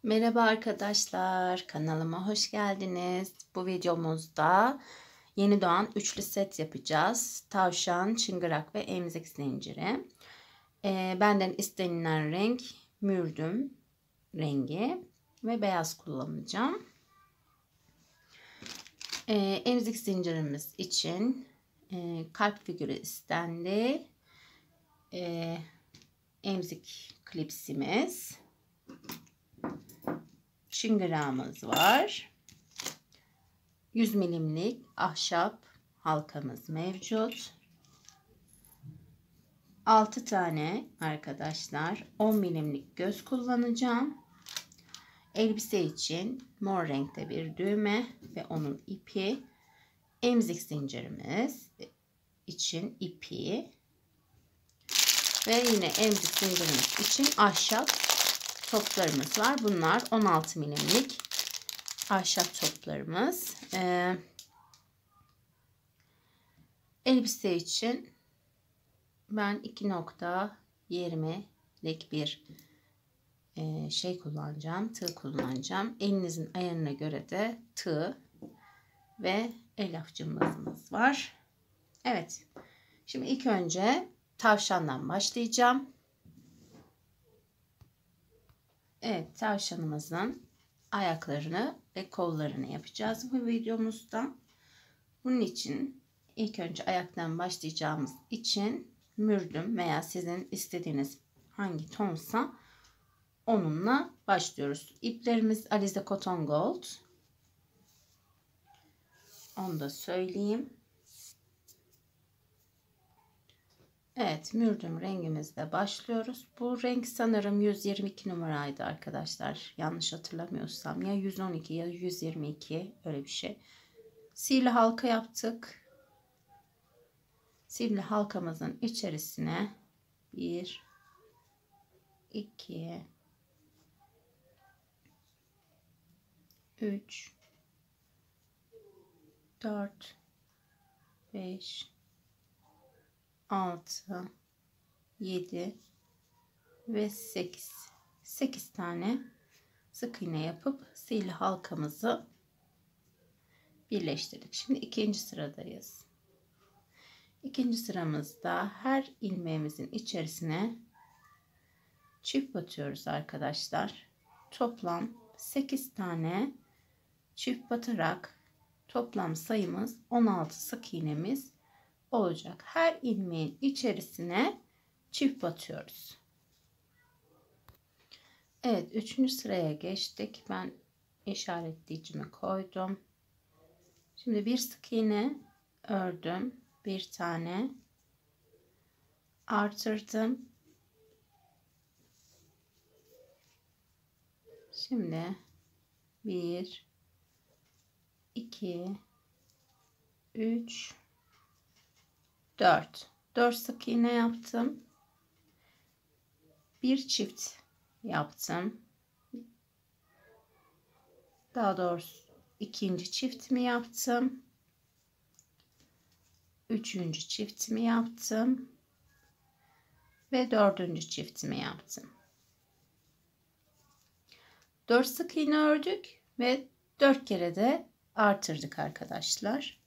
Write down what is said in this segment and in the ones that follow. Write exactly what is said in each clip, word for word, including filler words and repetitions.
Merhaba arkadaşlar, kanalıma hoş geldiniz. Bu videomuzda yeni doğan üçlü set yapacağız. Tavşan, çıngırak ve emzik zinciri. Ee, benden istenilen renk mürdüm rengi ve beyaz kullanacağım. Ee, emzik zincirimiz için e, kalp figürü istendi. Ee, emzik klipsimiz. Çıngırağımız var. yüz milimlik ahşap halkamız mevcut. altı tane arkadaşlar on milimlik göz kullanacağım. Elbise için mor renkte bir düğme ve onun ipi. Emzik zincirimiz için ipi. Ve yine emzik zincirimiz için ahşap toplarımız var. Bunlar on altı milimlik ahşap toplarımız. Ee, elbise için ben iki nokta yirmilik bir e, şey kullanacağım. Tığ kullanacağım. Elinizin ayarına göre de tığ ve elyaf cımbızımız var. Evet. Şimdi ilk önce tavşandan başlayacağım. Evet, tavşanımızın ayaklarını ve kollarını yapacağız bu videomuzda. Bunun için ilk önce ayaktan başlayacağımız için mürdüm veya sizin istediğiniz hangi tonsa onunla başlıyoruz. İplerimiz Alize Cotton Gold. Onu da söyleyeyim. Evet, mürdüm rengimizle başlıyoruz. Bu renk sanırım yüz yirmi iki numaraydı arkadaşlar. Yanlış hatırlamıyorsam ya yüz on iki ya yüz yirmi iki, öyle bir şey. Sihirli halka yaptık. Sihirli halkamızın içerisine bir, iki, üç, dört, beş, altı, yedi ve sekiz. sekiz tane sık iğne yapıp sihirli halkamızı birleştirdik. Şimdi ikinci sıradayız. İkinci sıramızda her ilmeğimizin içerisine çift batıyoruz arkadaşlar. Toplam sekiz tane çift batarak toplam sayımız on altı sık iğnemiz olacak. Her ilmeğin içerisine çift batıyoruz. Evet, üçüncü sıraya geçtik. Ben işaretleyicimi koydum. Şimdi bir sık iğne ördüm. Bir tane artırdım. Şimdi bir, iki, üç, dört. dört sık iğne yaptım. Bir çift yaptım. Daha doğrusu ikinci çiftimi yaptım. Üçüncü çiftimi yaptım. Ve dördüncü çiftimi yaptım. dört sık iğne ördük ve dört kere de artırdık arkadaşlar.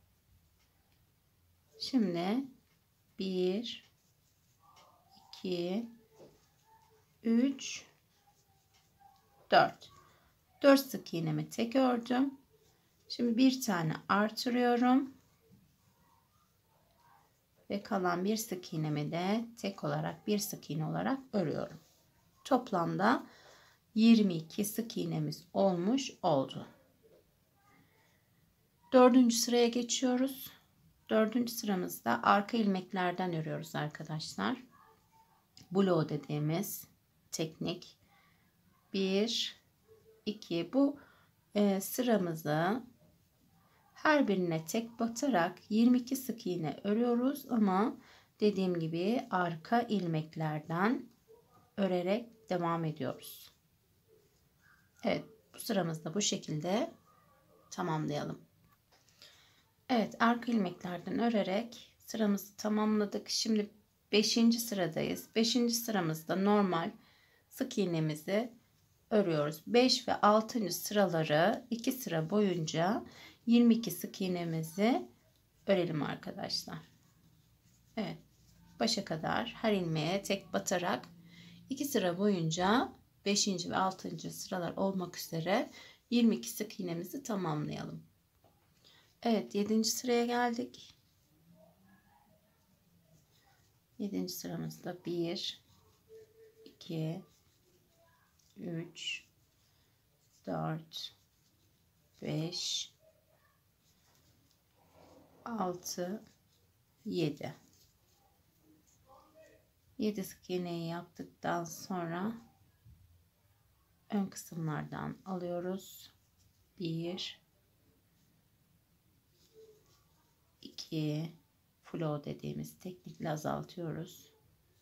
Şimdi bir, iki, üç, dört. dört sık iğnemi tek ördüm. Şimdi bir tane artırıyorum. Ve kalan bir sık iğnemi de tek olarak bir sık iğne olarak örüyorum. Toplamda yirmi iki sık iğnemiz olmuş oldu. Dördüncü sıraya geçiyoruz. Dördüncü sıramızda arka ilmeklerden örüyoruz arkadaşlar. Blow dediğimiz teknik. bir, iki. Bu e, sıramızı her birine tek batarak yirmi iki sık iğne örüyoruz ama dediğim gibi arka ilmeklerden örerek devam ediyoruz. Evet, bu sıramızda bu şekilde tamamlayalım. Evet, arka ilmeklerden örerek sıramızı tamamladık. Şimdi beşinci sıradayız. beşinci sıramızda normal sık iğnemizi örüyoruz. beş ve altıncı sıraları iki sıra boyunca yirmi iki sık iğnemizi örelim arkadaşlar. Evet. Başa kadar her ilmeğe tek batarak iki sıra boyunca beşinci ve altıncı sıralar olmak üzere yirmi iki sık iğnemizi tamamlayalım. Evet, yedinci sıraya geldik. yedinci sıramızda bir, iki, üç, dört, beş, altı, yedi. yedi sık iğneyi yaptıktan sonra ön kısımlardan alıyoruz. bir, iki, flow dediğimiz teknikle azaltıyoruz.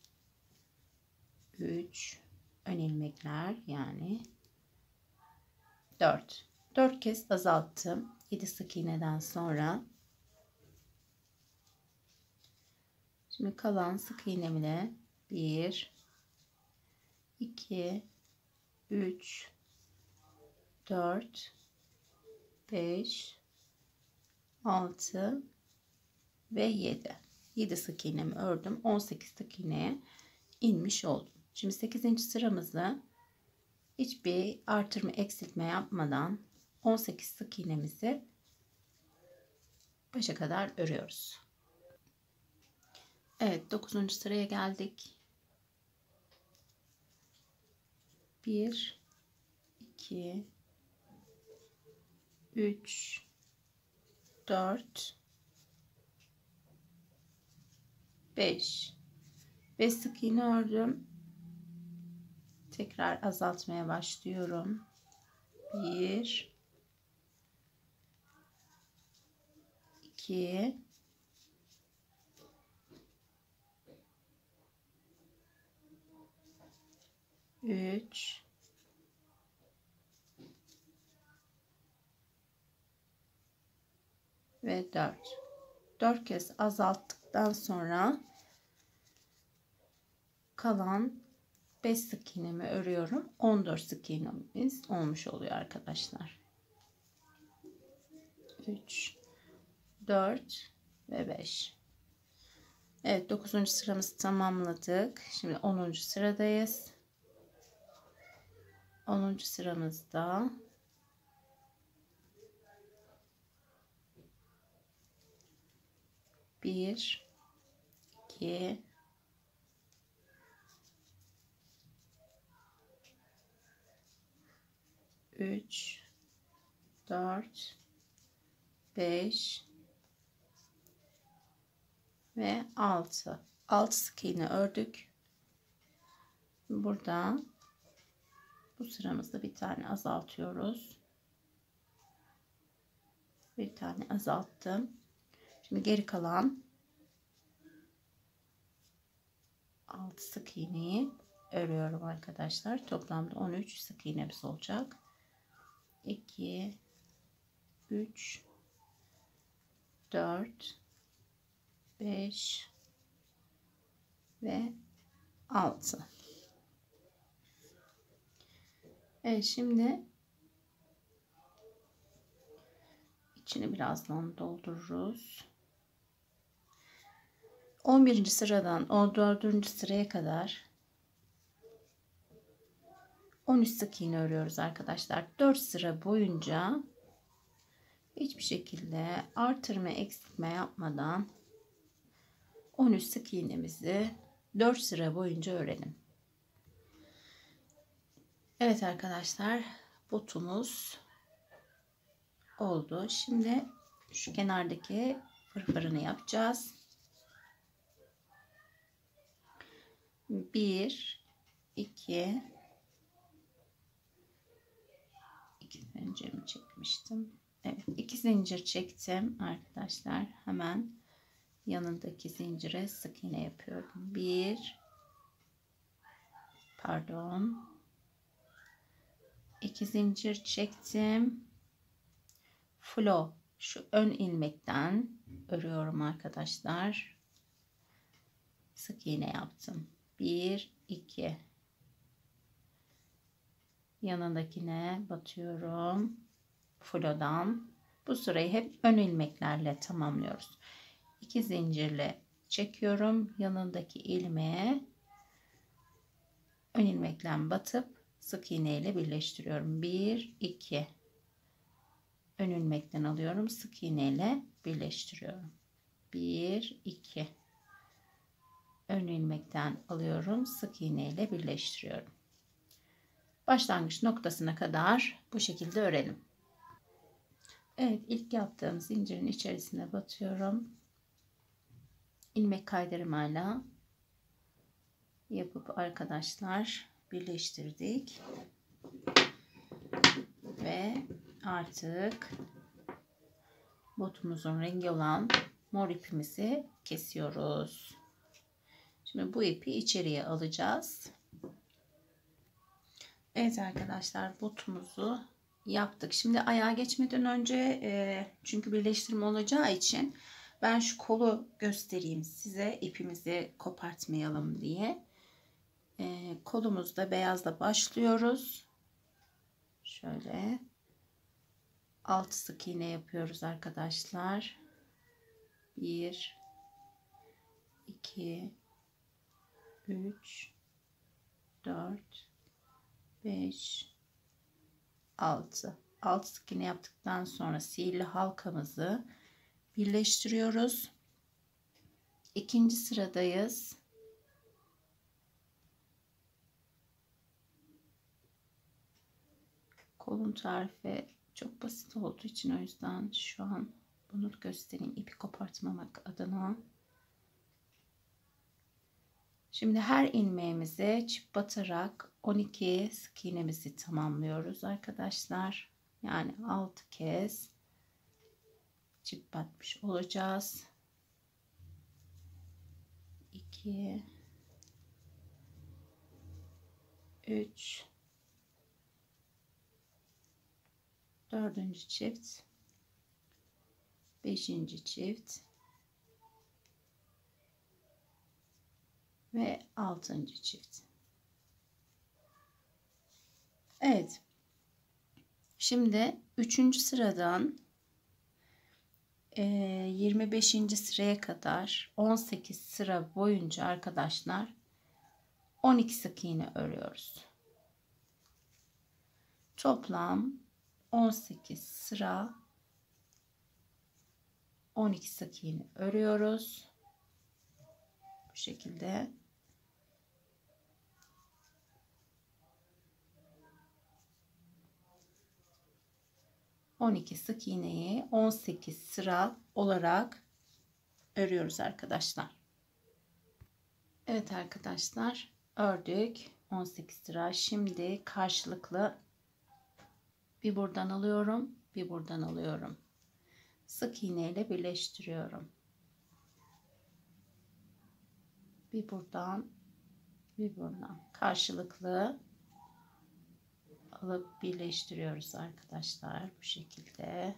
üç, ön ilmekler yani dört. dört kez azalttım. yedi sık iğneden sonra. Şimdi kalan sık iğnemle bir, iki, üç, dört, beş, altı ve yedi. yedi sık iğnemi ördüm. on sekiz sık iğneye inmiş oldum. Şimdi sekizinci sıramızı hiçbir artırma eksiltme yapmadan on sekiz sık iğnemizi başa kadar örüyoruz. Evet, dokuzuncu sıraya geldik. bir, iki, üç, dört, beş. beş sık iğne ördüm. Tekrar azaltmaya başlıyorum. bir, iki, üç, ve dört. dört kez azalttıktan sonra kalan beş sık iğnemi örüyorum. on dört sık iğnemiz olmuş oluyor arkadaşlar. üç, dört ve beş. Evet, dokuzuncu sıramızı tamamladık. Şimdi onuncu sıradayız. onuncu sıramızda bir, iki, üç, dört, beş ve altı. altı sık iğne ördük. Burada bu sıramızda bir tane azaltıyoruz. Bir tane azalttım. Şimdi geri kalan altı sık iğneyi örüyorum arkadaşlar. Toplamda on üç sık iğnemiz olacak. iki, üç, dört, beş ve altı. Evet, şimdi içini birazdan doldururuz. on birinci sıradan on dördüncü sıraya kadar on üç sık iğne örüyoruz arkadaşlar. dört sıra boyunca hiçbir şekilde artırma eksiltme yapmadan on üç sık iğnemizi dört sıra boyunca örelim. Evet arkadaşlar, botumuz oldu. Şimdi şu kenardaki fırfırını yapacağız. bir, iki, iki zincirimi çekmiştim. Evet, iki zincir çektim arkadaşlar. Hemen yanındaki zincire sık iğne yapıyorum. bir, pardon, iki zincir çektim. Flow, şu ön ilmekten örüyorum arkadaşlar. Sık iğne yaptım. bir, iki, yanındakine batıyorum. Flodan. Bu sırayı hep ön ilmeklerle tamamlıyoruz. iki zincirle çekiyorum. Yanındaki ilmeğe ön ilmekle batıp sık iğne ile birleştiriyorum. bir iki ön ilmekten alıyorum. Sık iğne ile birleştiriyorum. bir iki ön ilmekten alıyorum. Sık iğne ile birleştiriyorum. Başlangıç noktasına kadar bu şekilde örelim. Evet, ilk yaptığım zincirin içerisine batıyorum. İlmek kaydırmayla yapıp arkadaşlar birleştirdik. Ve artık botumuzun rengi olan mor ipimizi kesiyoruz. Şimdi bu ipi içeriye alacağız. Evet arkadaşlar, botumuzu yaptık. Şimdi ayağa geçmeden önce e, çünkü birleştirme olacağı için ben şu kolu göstereyim size, ipimizi kopartmayalım diye. E, kolumuzda beyazla başlıyoruz. Şöyle altı sık iğne yapıyoruz arkadaşlar. bir iki üç dört beş altı altı sık iğne yaptıktan sonra sihirli halkamızı birleştiriyoruz. İkinci sıradayız. Kolun tarifi çok basit olduğu için o yüzden şu an bunu göstereyim, ipi kopartmamak adına. Şimdi her ilmeğimize çift batarak on iki sık iğnemizi tamamlıyoruz arkadaşlar. Yani altı kez çift batmış olacağız. iki üç dördüncü çift, beşinci çift ve altıncı çift. Evet. Şimdi üçüncü sıradan yirmi beşinci sıraya kadar on sekiz sıra boyunca arkadaşlar on iki sık iğne örüyoruz. Toplam on sekiz sıra on iki sık iğne örüyoruz. Bu şekilde. on iki sık iğneyi on sekiz sıra olarak örüyoruz arkadaşlar. Evet arkadaşlar, ördük on sekiz sıra. Şimdi karşılıklı bir buradan alıyorum, bir buradan alıyorum. Sık iğne ile birleştiriyorum. Bir buradan, bir buradan karşılıklı alıp birleştiriyoruz arkadaşlar, bu şekilde.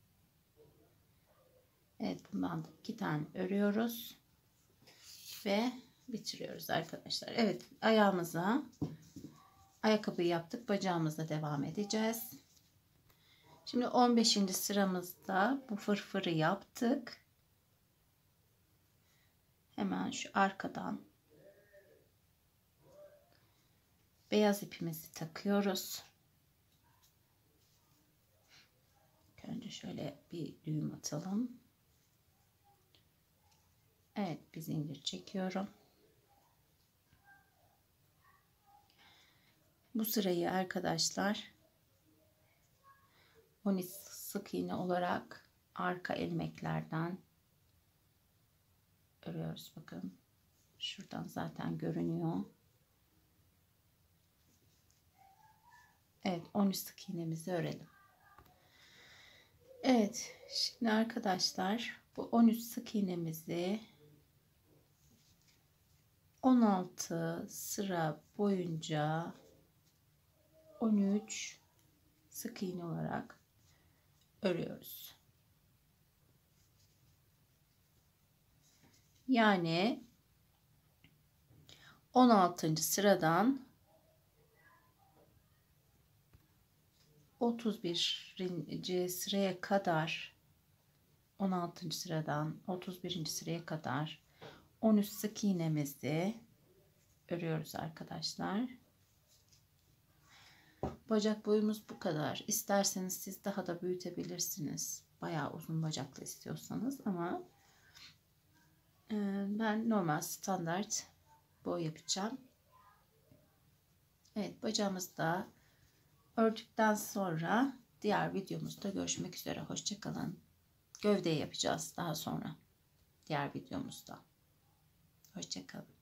Evet, bundan da iki tane örüyoruz ve bitiriyoruz arkadaşlar. Evet, ayağımıza ayakkabı yaptık, bacağımızla devam edeceğiz. Şimdi on beşinci sıramızda bu fırfırı yaptık. Hemen şu arkadan beyaz ipimizi takıyoruz. Önce şöyle bir düğüm atalım. Evet, bir zincir çekiyorum. Bu sırayı arkadaşlar on iki sık iğne olarak arka ilmeklerden örüyoruz. Bakın şuradan zaten görünüyor. Evet, on üç sık iğnemizi örelim. Evet, şimdi arkadaşlar bu on üç sık iğnemizi on altı sıra boyunca on üç sık iğne olarak örüyoruz. Yani on altıncı sıradan otuz birinci sıraya kadar, on altıncı sıradan otuz birinci sıraya kadar on üç sık iğnemizi örüyoruz arkadaşlar. Bacak boyumuz bu kadar. İsterseniz siz daha da büyütebilirsiniz. Bayağı uzun bacaklı istiyorsanız, ama ben normal standart boy yapacağım. Evet, bacağımızı da ördükten sonra diğer videomuzda görüşmek üzere. Hoşça kalın. Gövdeyi yapacağız daha sonra diğer videomuzda. Hoşça kalın.